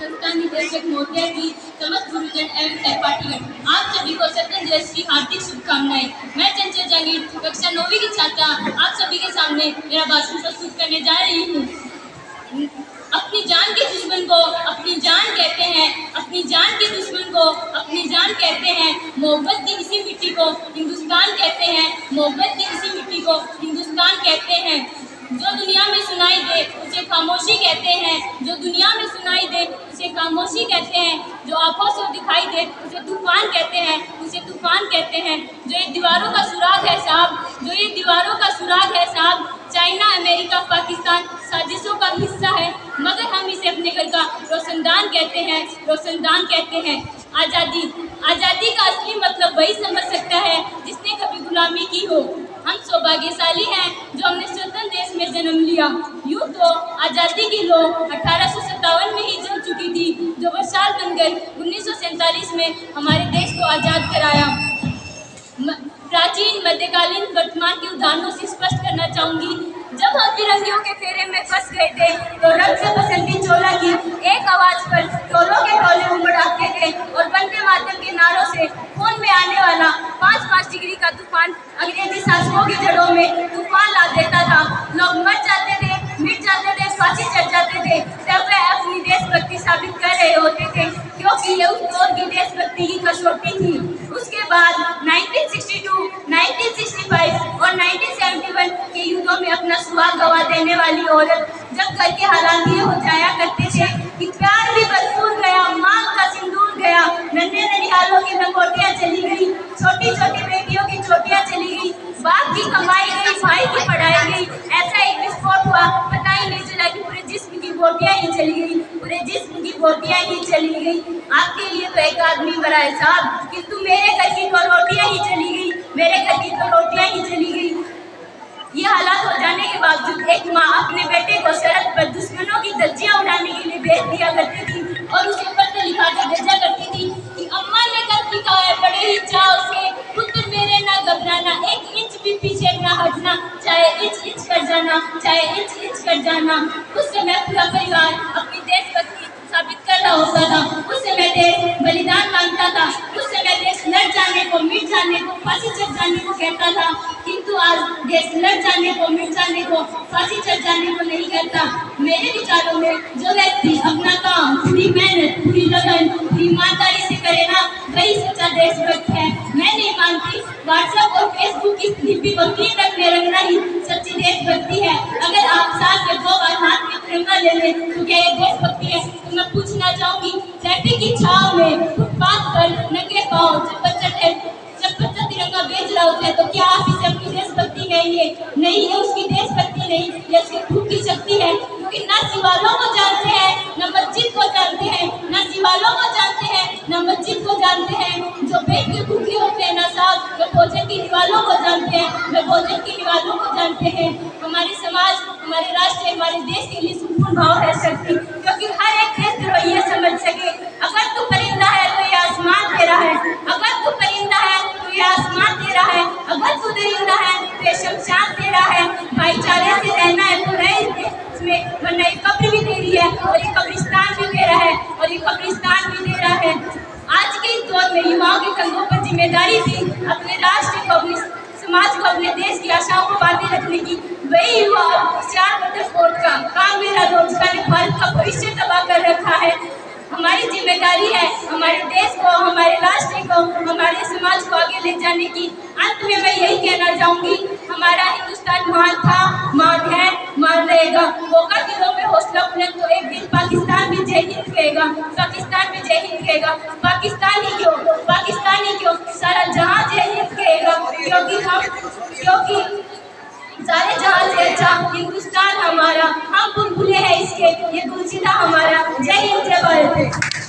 संस्था निदेशक महोदया की, समस्त गुरुजन एवं सहपाठीगण, आप सभी को स्वतंत्रता दिवस की हार्दिक शुभकामनाएं। मैं चंचल जागीर कक्षा 9वीं की छात्रा आप सभी के सामने मेरा भाषण प्रस्तुत करने जा रही हूँ। अपनी जान के दुश्मन को अपनी जान कहते हैं, अपनी जान के दुश्मन को अपनी जान कहते हैं। मोहब्बत की इसी मिट्टी को हिंदुस्तान कहते हैं, मोहब्बत की इसी मिट्टी को हिंदुस्तान कहते हैं। जो दुनिया में सुनाई दे उसे खामोशी कहते हैं, जो दुनिया में सुनाई दे उसे खामोशी कहते हैं। जो आंखों से दिखाई दे उसे तूफान कहते हैं, उसे तूफान कहते हैं। जो ये दीवारों का सुराग है साहब, जो ये दीवारों का सुराग है साहब, चाइना, अमेरिका, पाकिस्तान साजिशों का हिस्सा है, मगर हम इसे अपने घर का रोशनदान कहते हैं, रोशनदान कहते हैं। आज़ादी, आज़ादी का असली मतलब वही समझ सकता है जिसने कभी गुलामी की हो। हम सौभाग्यशाली हैं जो हमने स्वतंत्र देश में जन्म लिया। यूँ तो आज़ादी की लो 1857 में ही जल चुकी थी, जो वर्षाल बनकर 1947 में हमारे देश को आज़ाद कराया। प्राचीन, मध्यकालीन, वर्तमान के उदाहरणों से स्पष्ट करना चाहूँगी। जब हम फिरंगियों के फेरे में फंस गए थे तो रंग से बसंती चोला की एक आवाज़ पर टोलों के टोले उमड़ आते थे और वंदे मातरम के नारों से खून में आने वाला 5-5 डिग्री का तूफान अंग्रेजी शासकों की जड़ों में तूफान ला देता था। लोग मर जाते थे, मिट जाते थे, फांसी चढ़ जाते थे, तब वे अपनी देशभक्ति साबित कर रहे होते थे, क्योंकि ये उस दौर की देशभक्ति की कसौटी थी। उसके बाद 1962, 1965 और 1971 के युद्धों में अपना सुहाग गवा देने वाली औरत जब घर के हालात ये हो जाया करते थे कि प्यार भी भरपूर गया, मांग का सिंदूर गया, नन्हे ननिहालों की लंगोटियाँ चली गई, छोटी छोटी बेटियों की चोटियाँ चली गई, बाप की कमाई गई, भाई की पढ़ाई गई। ऐसा एक विस्फोट हुआ, पता ही नहीं चला कि पूरे जिस्म की बोटियाँ ही चली गई, पूरे जिस्म की बोटियाँ ही चली गई। आपके लिए तो एक आदमी मरा है साहब, किंतु मेरे घर की तो रोटियाँ ही चली गई, मेरे घर की तो रोटियाँ ही चली गई। ये हालात हो जाने के बावजूद एक माँ अपने बेटे को सरहद पर दुश्मनों की धज्जियां उड़ाने के लिए भेज दिया करती थी और उसे पत्र लिखा कर भेजा करती थी कि अम्मा ने कब लिखा है बड़े ही चाव से, पुत्र मेरे ना घबराना, एक इंच भी पीछे ना हटना, चाहे इंच इंच कर जाना, चाहे इंच इंच कर जाना। उस समय पूरा परिवार अपनी देशभक्ति साबित कर रहा होता था। उस समय देश बलिदान मांगता था, उस समय देश लड़ जाने को, मिट जाने को, फांसी चढ़ जाने को कहता था, किंतु आज देश लड़ जाने को, मिट जाने को, फांसी चढ़ जाने को नहीं कहता। मेरे विचारों में जो व्यक्ति अपना काम पूरी मेहनत, पूरी लगन, पूरी ईमानदारी से करे ना, वही सच्चा देशभक्त है। मैं नहीं मानती व्हाट्सएप और फेसबुक की लिपि को 3 रंग में रंगना ही सच्ची देशभक्ति है। अगर आप साथ में 2 बार हाथ में तिरंगा ले लें तो क्या ये देशभक्ति है? तो मैं पूछना चाहूंगी, ट्रैफिक की छाव में फुटपाथ पर नंगे पांव जब बच्चा तिरंगा बेच रहा होता है तो क्या आप इसे अपनी देशभक्ति कहेंगे? नहीं, ये उसकी देशभक्ति नहीं, ये उसकी भूख की शक्ति है। क्योंकि ना शिवालों को जानते हैं, ना मस्जिद को जानते हैं, ना शिवालों को जानते हैं, ना मस्जिद को जानते हैं। जो पेट के भूखे होते हैं ना साहब, वे भोजन की दीवालों को जानते हैं, वे भोजन की दीवालों को जानते हैं। हमारे समाज, हमारे राष्ट्र, हमारे देश के लिए संपूर्ण भाव है शक्ति, क्योंकि हर एक देशद्रोही ये समझ सके अगर तू परिंदा है तो ये आसमान तेरा है, अगर तू परिंदा है तो ये आसमान तेरा है, अगर तू दरिंदा है तो ये शमशान तेरा है। भाईचारे से रहना है तो रह इसमें, वरना ये कब्र भी तेरी है और ये कब्रिस्तान भी तेरा है और ये कब्रिस्तान भी तेरा है। आज के इस दौर में युवाओं के कंधों पर जिम्मेदारी थी अपने राष्ट्र को, अपने समाज को, अपने देश की आशाओं को बांधे रखने की। वही युवा होशियार बटरफोर्ड का काम मेरा रोजगार ने भारत का भविष्य तबाह कर रखा है। हमारी जिम्मेदारी है हमारे देश को, हमारे राष्ट्र को, हमारे समाज को आगे ले जाने की। अंत में मैं यही कहना चाहूँगी, हमारा हिंदुस्तान महान था, महान है, महान रहेगा। होगा दिलों में हौसला बुलंद तो एक दिन पाकिस्तान भी जय हिंद कहेगा, पाकिस्तान भी जय हिंद कहेगा। पाकिस्तान ही क्यों, सारा जहां जय हिंद कहेगा, क्योंकि सारे जहां से अच्छा हिंदुस्तान हमारा। हम बुलबुलें हैं इसके, ये गुलसिता हमारा। जय हिंद, जय भारत।